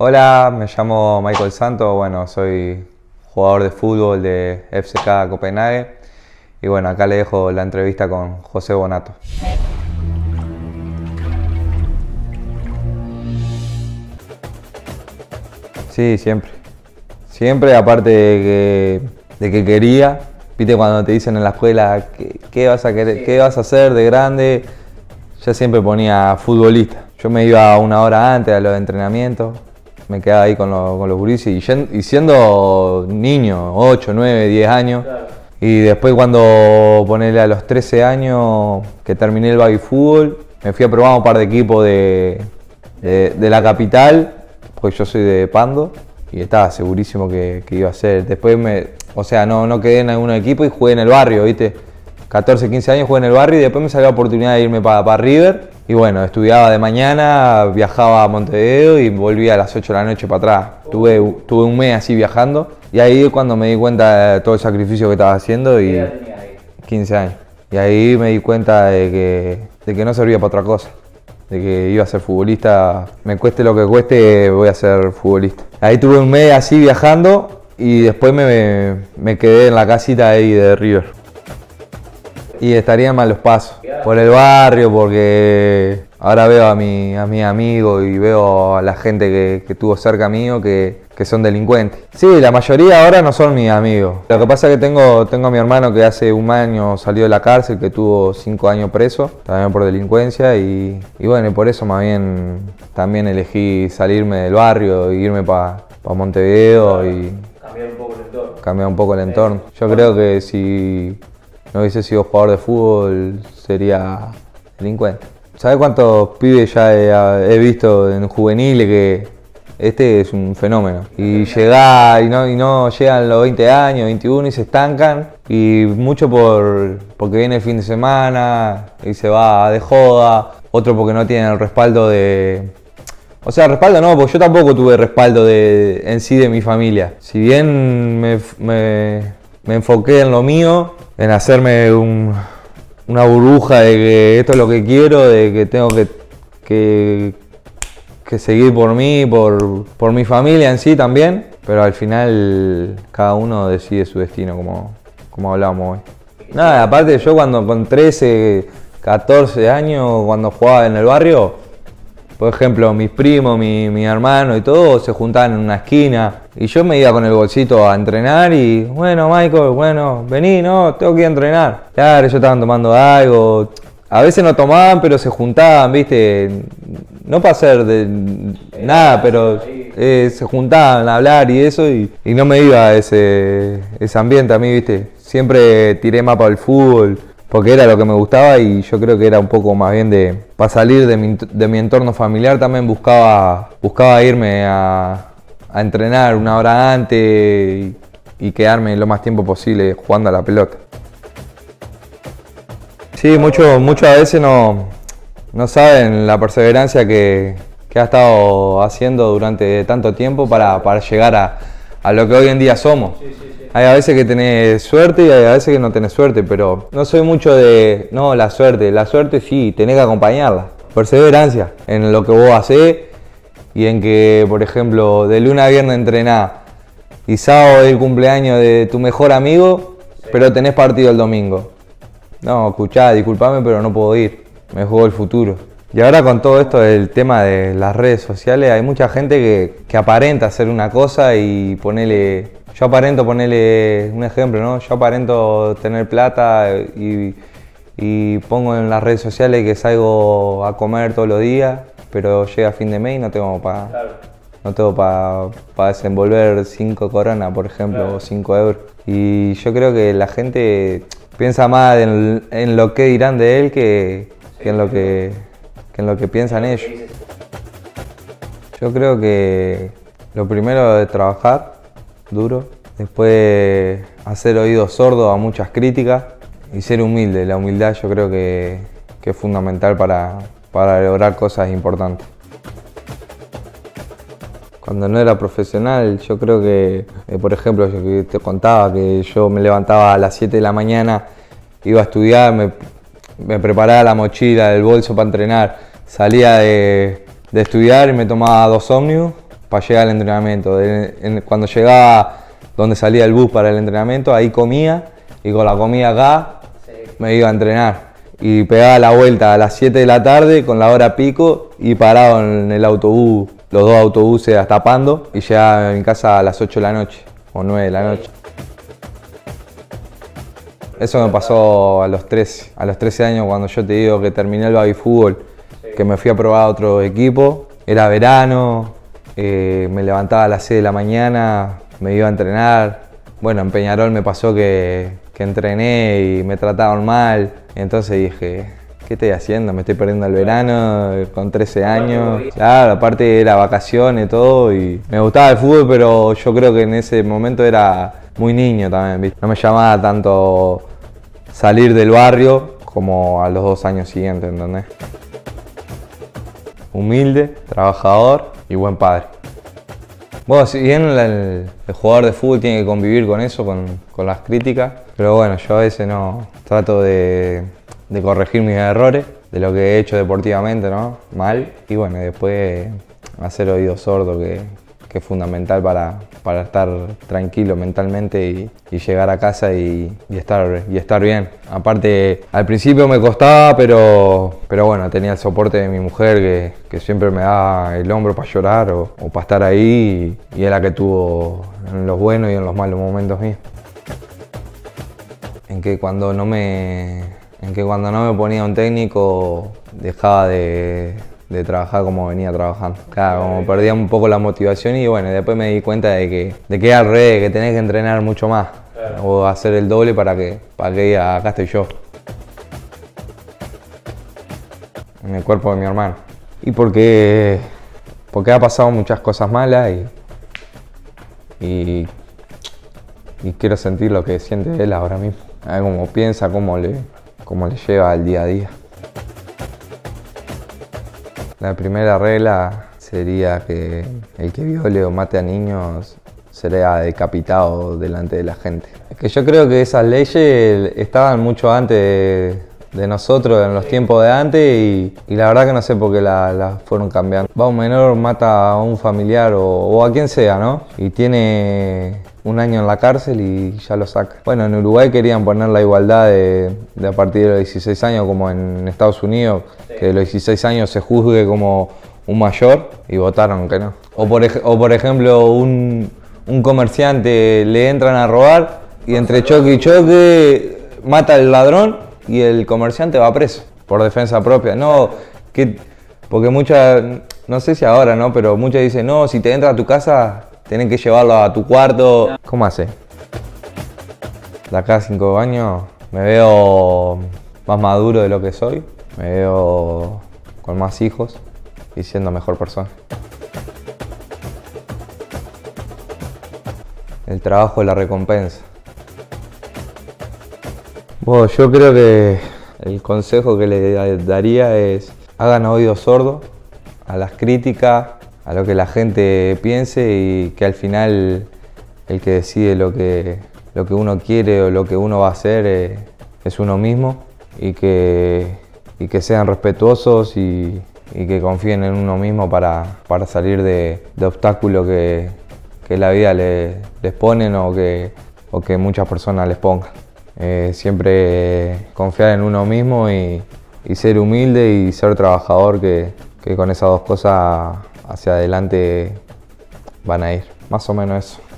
Hola, me llamo Michael Santos, bueno, soy jugador de fútbol de FCK Copenhague y bueno, acá le dejo la entrevista con José Bonato. Sí, siempre. Siempre, aparte de que quería, viste cuando te dicen en la escuela qué vas a querer, qué vas a hacer de grande, yo siempre ponía futbolista. Yo me iba una hora antes a los entrenamientos, me quedaba ahí con los gurises y siendo niño, 8, 9, 10 años. Claro. Y después cuando ponele a los 13 años que terminé el baby fútbol, me fui a probar un par de equipos de la capital, porque yo soy de Pando y estaba segurísimo que iba a ser. Después no quedé en algún equipo y jugué en el barrio, ¿viste? 14, 15 años jugué en el barrio y después me salió la oportunidad de irme para River. Y bueno, estudiaba de mañana, viajaba a Montevideo y volvía a las 8 de la noche para atrás. Tuve un mes así viajando y ahí es cuando me di cuenta de todo el sacrificio que estaba haciendo. Y 15 años. Y ahí me di cuenta de que no servía para otra cosa. De que iba a ser futbolista, me cueste lo que cueste, voy a ser futbolista. Ahí tuve un mes así viajando y después me quedé en la casita ahí de River. Y estarían mal los pasos, por el barrio, porque ahora veo a mis amigos y veo a la gente que estuvo cerca mío que son delincuentes. Sí, la mayoría ahora no son mis amigos. Lo que pasa es que tengo a mi hermano que hace un año salió de la cárcel, que tuvo 5 años preso, también por delincuencia, y bueno, y por eso más bien también elegí salirme del barrio e irme para Montevideo y cambiar un poco el entorno. Yo creo que si no hubiese sido jugador de fútbol, sería delincuente. ¿Sabes cuántos pibes ya he visto en juveniles que este es un fenómeno? Y llega y no llegan los 20 años, 21 y se estancan. Y mucho porque viene el fin de semana y se va de joda. Otro porque no tienen el respaldo de... O sea, respaldo no, porque yo tampoco tuve respaldo en sí de mi familia. Si bien me enfoqué en lo mío, en hacerme una burbuja de que esto es lo que quiero, de que tengo que seguir por mí, por mi familia en sí también, pero al final cada uno decide su destino, como hablábamos hoy. Nada, aparte yo cuando con 13, 14 años, cuando jugaba en el barrio, por ejemplo, mis primos, mi hermano y todo se juntaban en una esquina y yo me iba con el bolsito a entrenar y bueno, Michael, bueno, vení, no, tengo que ir a entrenar. Claro, ellos estaban tomando algo, a veces no tomaban, pero se juntaban, viste, no para hacer nada, pero se juntaban a hablar y eso y no me iba a ese ambiente a mí, viste. Siempre tiré más para el fútbol, porque era lo que me gustaba y yo creo que era un poco más bien para salir de mi entorno familiar también buscaba irme a entrenar una hora antes y quedarme lo más tiempo posible jugando a la pelota. Sí, muchas veces no saben la perseverancia que ha estado haciendo durante tanto tiempo para llegar a lo que hoy en día somos. Hay a veces que tenés suerte y hay a veces que no tenés suerte, pero no soy mucho de, no, la suerte sí, tenés que acompañarla. Perseverancia en lo que vos hacés y en que, por ejemplo, de lunes a viernes entrenás y sábado es el cumpleaños de tu mejor amigo, pero tenés partido el domingo. No, escuchá, disculpame, pero no puedo ir, me juego el futuro. Y ahora con todo esto del tema de las redes sociales, hay mucha gente que aparenta hacer una cosa y yo aparento ponerle un ejemplo, ¿no? Yo aparento tener plata y pongo en las redes sociales que salgo a comer todos los días, pero llega fin de mes y no tengo para desenvolver 5 coronas, por ejemplo, o 5 euros. Y yo creo que la gente piensa más en lo que dirán de él que en lo que piensan ellos. Yo creo que lo primero es trabajar duro, después hacer oídos sordos a muchas críticas y ser humilde. La humildad yo creo que es fundamental para lograr cosas importantes. Cuando no era profesional, yo creo que, por ejemplo, yo que te contaba que yo me levantaba a las 7 de la mañana, iba a estudiar, me preparaba la mochila, el bolso para entrenar, salía de estudiar y me tomaba 2 ómnibus para llegar al entrenamiento. Cuando llegaba donde salía el bus para el entrenamiento, ahí comía y con la comida acá me iba a entrenar. Y pegaba la vuelta a las 7 de la tarde con la hora pico y parado en el autobús, los dos autobuses hasta Pando, y llegaba a mi casa a las 8 de la noche o 9 de la noche. Eso me pasó a los 13 años, cuando yo te digo que terminé el baby fútbol, que me fui a probar a otro equipo. Era verano, me levantaba a las 6 de la mañana, me iba a entrenar. Bueno, en Peñarol me pasó que entrené y me trataban mal. Entonces dije, ¿qué estoy haciendo? Me estoy perdiendo el verano con 13 años. Claro, aparte era vacaciones y todo, y me gustaba el fútbol, pero yo creo que en ese momento era muy niño también, ¿viste? No me llamaba tanto salir del barrio como a los 2 años siguientes, ¿entendés? Humilde, trabajador y buen padre. Bueno, si bien el jugador de fútbol tiene que convivir con eso, con las críticas, pero bueno, yo a veces no trato de corregir mis errores, de lo que he hecho deportivamente, ¿no? Mal, y bueno, después hacer oído sordo, que es fundamental para estar tranquilo mentalmente y llegar a casa y estar bien. Aparte, al principio me costaba, pero bueno, tenía el soporte de mi mujer que siempre me daba el hombro para llorar o para estar ahí, y es la que tuvo en los buenos y en los malos momentos míos. En que cuando no me ponía un técnico, dejaba de trabajar como venía trabajando. Claro, como perdía un poco la motivación, y bueno, después me di cuenta de que era al revés, que tenés que entrenar mucho más, claro, o hacer el doble para que diga, acá estoy yo. En el cuerpo de mi hermano. Y porque ha pasado muchas cosas malas y quiero sentir lo que siente él ahora mismo. A ver cómo piensa, cómo le lleva el día a día. La primera regla sería que el que viole o mate a niños será decapitado delante de la gente. Es que yo creo que esas leyes estaban mucho antes de nosotros, en los tiempos de antes, y la verdad que no sé por qué las fueron cambiando. Va un menor, mata a un familiar o a quien sea, ¿no? Y tiene un año en la cárcel y ya lo saca. Bueno, en Uruguay querían poner la igualdad de a partir de los 16 años, como en Estados Unidos, que de los 16 años se juzgue como un mayor, y votaron que no. O por ejemplo, un comerciante le entran a robar y entre choque y choque mata al ladrón y el comerciante va preso por defensa propia. No, porque muchas, no sé si ahora, ¿no? Pero muchas dicen, no, si te entra a tu casa, tenés que llevarlo a tu cuarto. ¿Cómo hace? De acá a 5 años me veo más maduro de lo que soy, me veo con más hijos y siendo mejor persona. El trabajo es la recompensa. Bueno, yo creo que el consejo que le daría es: hagan oído sordo a las críticas, a lo que la gente piense, y que al final el que decide lo que uno quiere o lo que uno va a hacer es uno mismo, y que sean respetuosos y que confíen en uno mismo para salir de obstáculos que la vida les ponen o que muchas personas les pongan. Siempre confiar en uno mismo y ser humilde y ser trabajador, que con esas dos cosas hacia adelante van a ir. Más o menos eso.